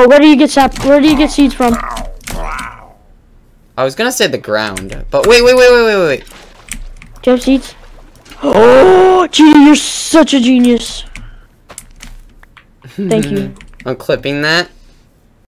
Oh, where do you get sap? Where do you get seeds from? I was gonna say the ground, but wait. Do you have seeds? Oh, genie, you're such a genius. Thank you. I'm clipping that.